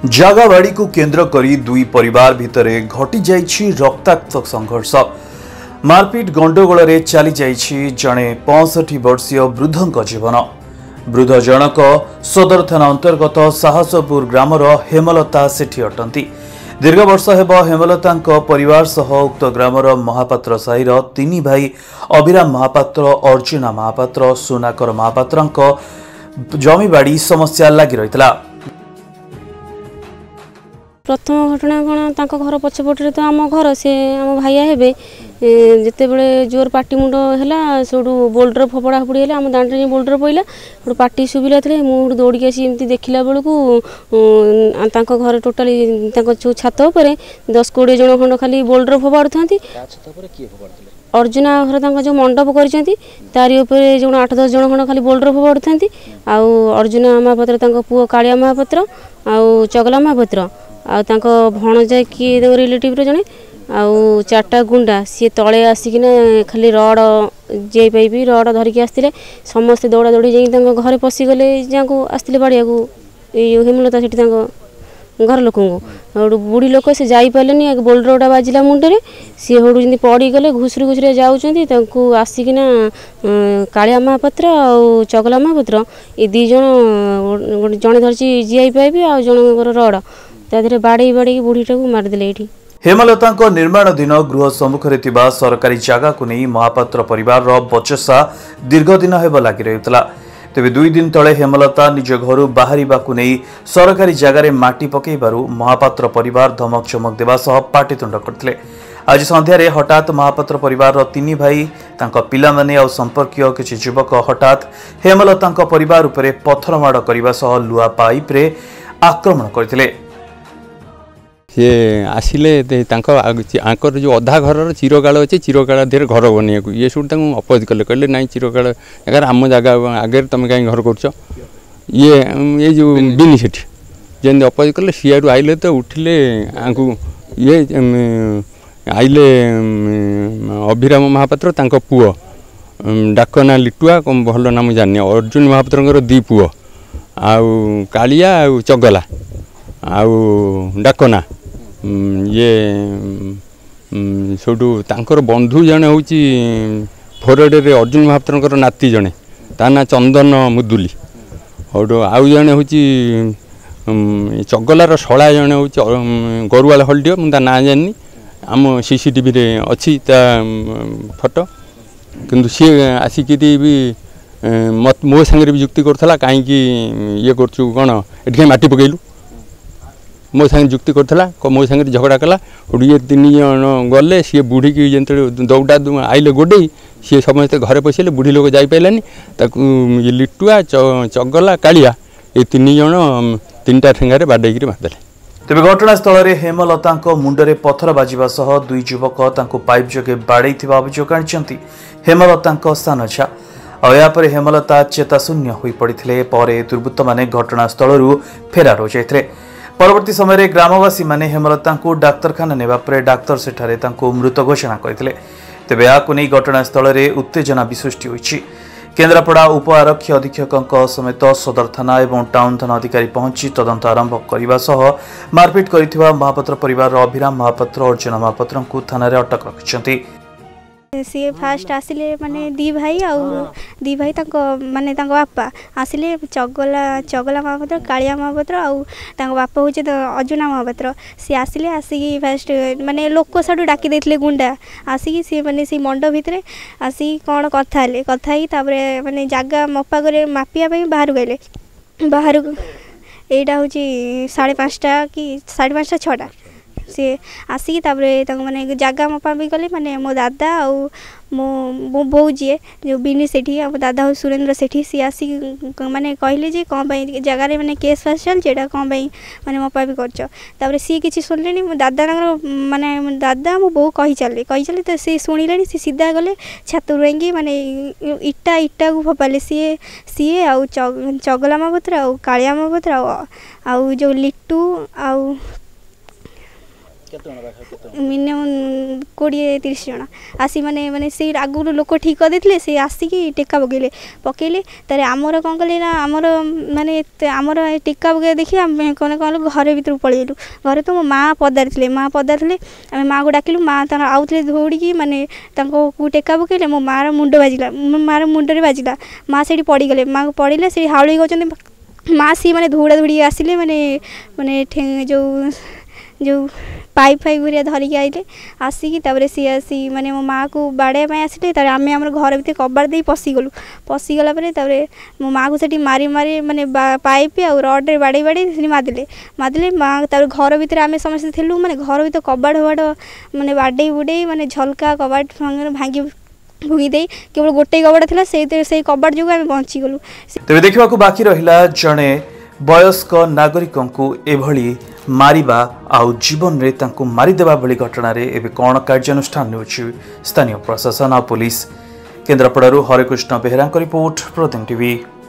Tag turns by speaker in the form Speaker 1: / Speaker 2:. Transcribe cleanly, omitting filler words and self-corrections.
Speaker 1: जगावाड़ी को केंद्र करी दुई परिवार भितरे घटी जाइछि रक्ताक्त संघर्ष। मारपीट गंडगोल रे चली जाइछि जणे 65 वर्षीय वृद्धंक जीवन। वृद्ध जनक सदर थाना अंतर्गत साहसपुर ग्रामर हेमलता सेठी अटंती। दीर्घ वर्ष हेब हेमलता परिवार सह उक्त ग्रामर महापात्र साहिर तीन भाई अभिराम महापात्र, अर्जुना महापात्र, सोनाकर महापात्र जमीबाड़ी समस्या लगी रही।
Speaker 2: प्रथम घटना कौन घर पछपटे तो आम घर से आम भाइया हे जिते बड़े जोर पाटी मुंड है सब बोल्डर फोपड़ा फोपड़ी है आम दाण्ड बोल्डर पड़ा पाटी शुभिला थे मुझे दौड़ी आसी देखला बेलू घर टोटाली जो छात उपर 10-20 जन खंड खाली बोल्डर फोपाड़ू था। अर्जुना घर जो मंडप करी जो 8-10 जन खंड खाली बोल्डर फोपाड़ू था। अर्जुना महापात्र पुओ कालिया महापात्र आउ चगला महापात्र आउक भणजा किए रिलेटिव जड़े आउ 4टा गुंडा सी तले आसिकिना खाली रड जे पाइबी रड धरिकी आसते समस्ते दौड़ा दौड़ी जा घरे पशिगले जहाँ आसते बाड़िया हेमलता से घर लोक बुढ़ी लोक से जापारे बोल्डर गोटा बाजिला मुंडे सी हूँ पड़गले घुसरी घुसरी जाऊँ आसिकिना कालिया महापात्र आउ चगला महापात्र ये 2 जन जड़े धरची जीआई पाइबी आ जन रड तादेह बाड़े बाड़े बुढ़ीटा को मारिदे। ये
Speaker 1: हेमलता निर्माणाधीन गृह सम्मुखें थिबा सरकारी जगह को नहीं महापात्र परिवार बचसा दीर्घ दिन हेब लगी रही। तेबे 2 दिन तले हेमलता निज घर बाहर नहीं सरकारी जगार माटी पकईबारु महापात्र परिवार धमक चमक देवा सह पाटितुंड करथिले। आज संध्यारे हठात महापात्र परिवार 3 भाई पिला माने आ संपर्कीय किछि युवक हठात हेमलता परिवार उपरे पत्थरमाड़ करने सह लुआ पाइप रे आक्रमण करथिले।
Speaker 3: सी आसिले आंकर जो अधा घर चिरकाल अच्छे चिरकाल देर घर बनने को ये सब अपोज कले कहले ना चिरकाल यार आम जगह आगे तुम कहीं घर कर ये जो बिनी सेठी जमी अपोज कले सीआडू आइले तो उठिले आंकू ये आइले अभिराम महापात्र तांको पुओ डाकना लिटुआ भल नाम जानी अर्जुन महापात्र 2 पुओ आउ कालिया आउ चगला आउ डाकना ये सब तांकर बंधु जने हूँ फोरडे अर्जुन महापात्र नाती जने ता ना चंदन मुदुली और आउ जने हूँ चगलार शला जने हूँ गरुवाल हल्डियो मुझे ना जानी आम सीसीटीवी रे अच्छी फोटो किंतु सी आसिक भी मो सांगे भी जुक्ति करथला कहीं ये करछु कौन एठी माटी पकेलु मो सांगे जुक्ति करथला मो सांगे झगड़ा कला ये 3 जन गले सी बुढ़ी की जंतु दौड़ा आइले गोडे सी समस्त घरे पशिले बुढ़ी लोक जाई पाइलानी ये लिटुआ चगला कालिया ये 3 जन 3टा ठेंगारे बाडेकी मारदेले।
Speaker 1: तेबे घटनास्थल में हेमलता मुंडरे पत्थर बाजिबा सह 2 युवक पाइप जोगे बाड़े अभियोग आनी हेमलता स्थान छा। यापर हेमलता चेताशून्य हो पड़ते दुर्वृत्त माने घटनास्थल फेरार हो जाते। परवर्ती समय ग्रामवासी माने हेमलता डाक्तरखाना नेबापर डाक्तर सेठारे मृत घोषणा करते। तेबे याकु नहीं घटनास्थल में उत्तेजना भी सृष्टि होइछि। केंद्रापड़ा उप आरक्षी अधीक्षक समेत सदर थाना और टाउन थाना अधिकारी पहुंची तदंत आरंभ करने सह मारपीट करथिबा महापात्र परिवार अभिराम महापात्र अर्जुन महापात्र को थाना रे अटक रखिछंती।
Speaker 4: सी फास्ट आसिले माने 2 भाई आउ 2 भाई माने बापा आसिले चगला महापात्र कालिया महापात्र आउ बापा हूँ अर्जुना महापात्र सी आसिले आसिकी फास्ट माने लोक साडू डाकी देथिले गुंडा आसिकी सी माने सी मंड भितरे आसी कौन कथा तापरे माने जागा मपा करे मापिया बाहर गले बाहर एटा हूँ 5:30 कि 5:30 6टा सी आसिक मैंने जगह मपा भी गले माने मो दादा आउ मो बो जी जो बिनी सेठी आ दादा हूँ सुरेंद्र सेठी सी आसिक माने कहले जे कौन जगार माने केस फास चलता कौन माने मपा भी कर सी किसी शुणिले मो दादा माने दादा मो बो कही चले तो सी शुणिले सी सीधा गले छात रुई माने इटा को फोपाले सी आउ चगला महापात्र आउ कालिया महापात्र आउ जो लिट्टू आउ मिनिमम 20-30 जन आसी माने माने से आगुर लोक ठीक कर देथिले से आसिकी टेका पकेले तारे आमर कौन कले ना आमर माने आमर टेका पके देखि आम कौन कौन घर भीतर पळेलु घरे तो मो माँ पदार थे आम माँ को डाकिलु माँ तर आउे दौड़ी माने को टेका पकेले मो माँ मुंड बाजिला मो माँ मुंडे बाजिला माँ से पड़गले माँ को पड़े से हाउली गौन माँ सी मैंने धौड़ा धौड़ी आसिले माने माने जो जो पाइप गुरिया धरिकी आइले आसिकी सी आसी माने मो माँ को बाड़े आसिले आम आम घर भीतर कबाड़ दे पशिगलु पशिगला मो माँ को सेठी मारी मारी माने पाइप आ रड्रे बाड़े बाड़े मारदेले माँ तर घर भीतर आम समस्त थिलु माने घर भीतर कबाड़ हबाड़ माने बाड़े बुड़े माने झलका कबाड़ भांगी भुगी दे केवल गोटे कबाड़ था से कबाड़ जो आम बचीगलु।
Speaker 1: तेज देखा बाकी रहा जड़े वयस्क नागरिक एभली मारिबा आउ जीवन रे तांको मारिदेबा भली घटना रे एबे कौन कार्यानुष्ठान नेउछि स्थानीय प्रशासन आ पुलिस। केन्द्रापड़ारू हरेकृष्ण बेहरा रिपोर्ट प्रतिदिन टीवी।